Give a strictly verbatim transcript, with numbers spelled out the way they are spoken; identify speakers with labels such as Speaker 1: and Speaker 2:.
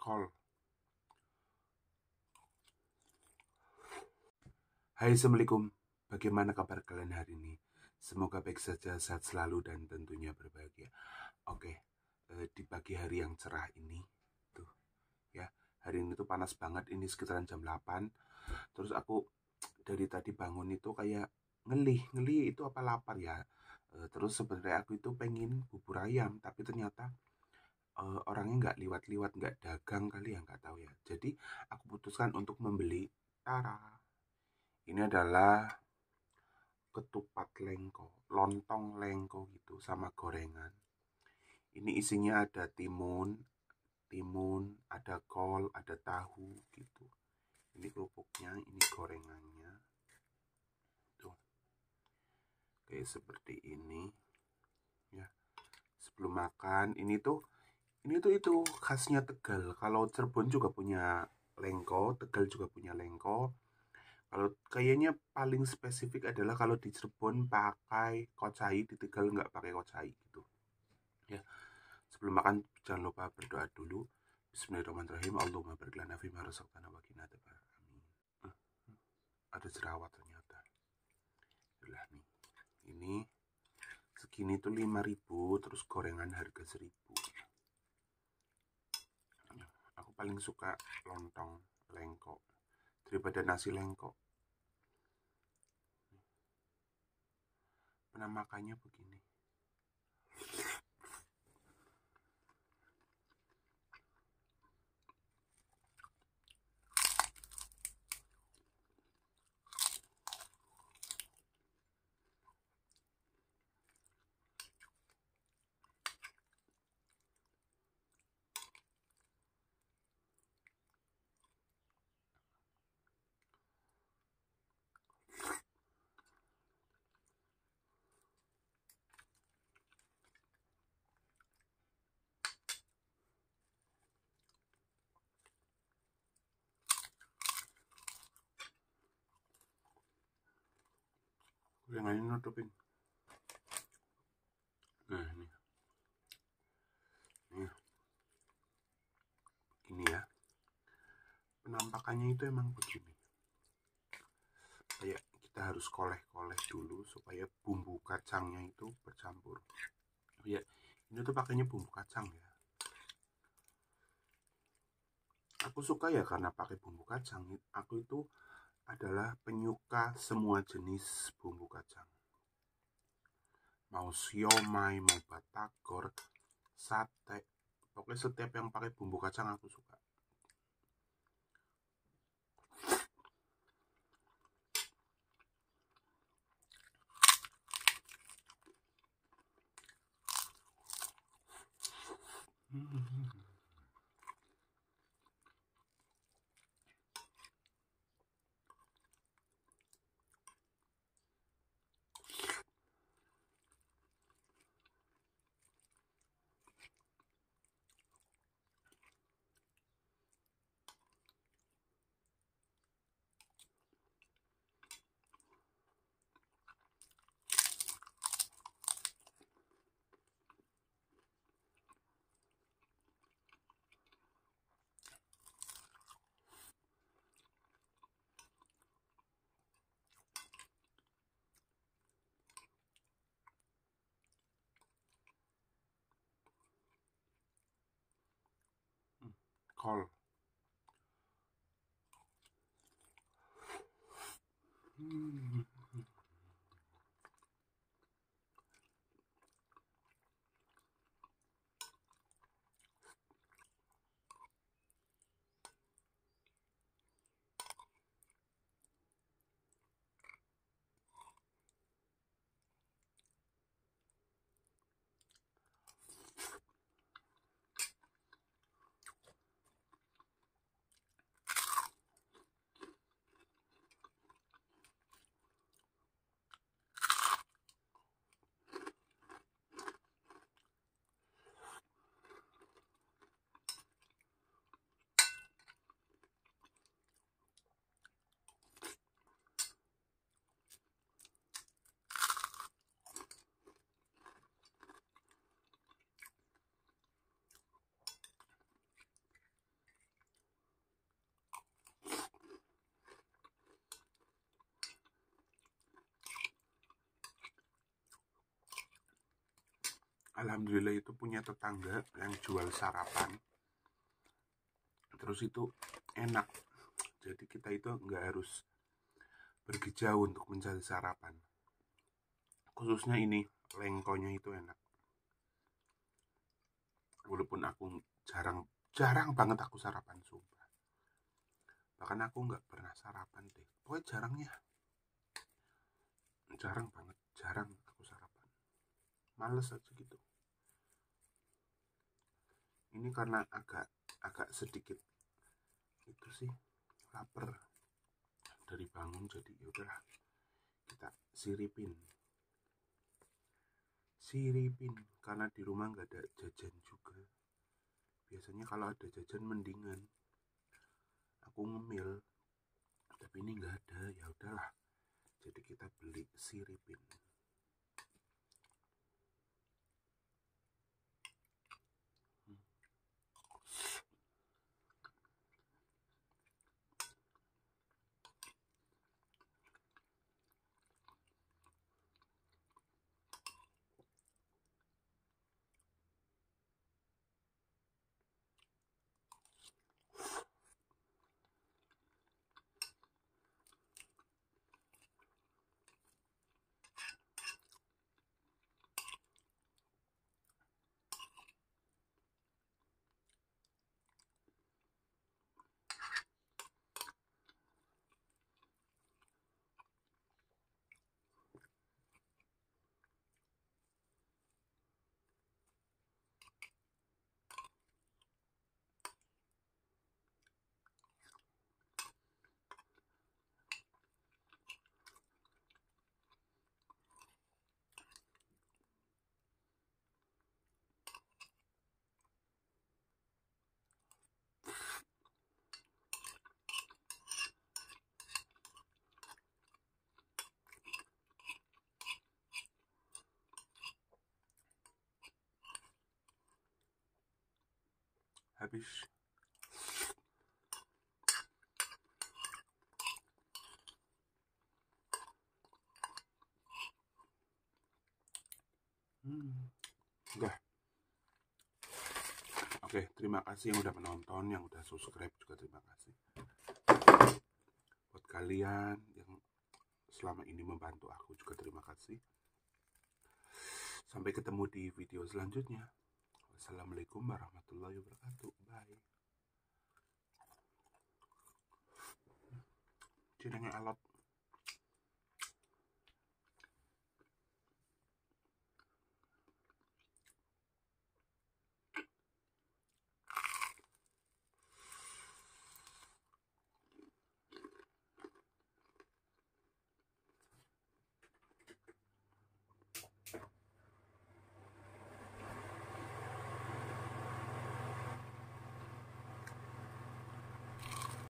Speaker 1: Call. Hai, Assalamualaikum. Bagaimana kabar kalian hari ini? Semoga baik saja, sehat selalu, dan tentunya berbahagia. Oke, eh, di pagi hari yang cerah ini, tuh ya, hari ini tuh panas banget. Ini sekitaran jam delapan. Terus aku dari tadi bangun itu kayak ngelih, ngelih itu apa lapar ya. Eh, terus sebenarnya aku itu pengen bubur ayam, tapi ternyata eh, orangnya nggak liwat-liwat, nggak dagang kali ya, nggak tahu ya. Jadi aku putuskan untuk membeli tara. Ini adalah ketupat lengko, lontong lengko gitu sama gorengan. Ini isinya ada timun, timun, ada kol, ada tahu gitu. Ini kerupuknya, ini gorengannya. Tuh. Kayak seperti ini ya. Sebelum makan, ini tuh ini tuh itu khasnya Tegal. Kalau Cirebon juga punya lengko, Tegal juga punya lengko. Kalau kayaknya paling spesifik adalah kalau di Cirebon pakai kocai, di Tegal nggak pakai kocai gitu. Ya, sebelum makan jangan lupa berdoa dulu. Bismillahirrahmanirrahim. Allahumma barik lana fima razaqtana wa qina adzabannar. Amin. Eh, ada jerawat ternyata. Itulah nih. Ini segini tuh lima ribu, terus gorengan harga seribu. Aku paling suka lontong lengko daripada nasi lengko. Penampakannya begini. Gorengannya nutupin. Nah, ini. Nih. Ini ya. Penampakannya itu emang begini. Kayak kita harus koleh-koleh dulu supaya bumbu kacangnya itu bercampur. Ya, ini tuh pakainya bumbu kacang ya. Aku suka ya karena pakai bumbu kacang. Aku itu adalah penyuka semua jenis bumbu kacang. Mau siomay, mau batagor, sate. Pokoknya setiap yang pakai bumbu kacang aku suka. Hmm. Kol. Hmm. alhamdulillah itu punya tetangga yang jual sarapan, terus itu enak, jadi kita itu nggak harus pergi jauh untuk mencari sarapan. Khususnya ini lengkonya itu enak, walaupun aku jarang jarang banget aku sarapan, sumpah. Bahkan aku nggak pernah sarapan deh, pokoknya jarangnya jarang banget, jarang aku sarapan, males aja gitu. Ini karena agak agak sedikit itu sih lapar dari bangun, jadi yaudahlah kita siripin siripin karena di rumah nggak ada jajan juga. Biasanya kalau ada jajan mendingan aku ngemil, tapi ini nggak ada, ya udahlah, jadi kita beli siripin. hmm. Habis. Hmm. Udah. Oke, terima kasih yang udah menonton, yang udah subscribe juga terima kasih. Buat kalian yang selama ini membantu aku juga terima kasih. Sampai ketemu di video selanjutnya. Wassalamualaikum warahmatullahi wabarakatuh. Bye. Jenenge alot.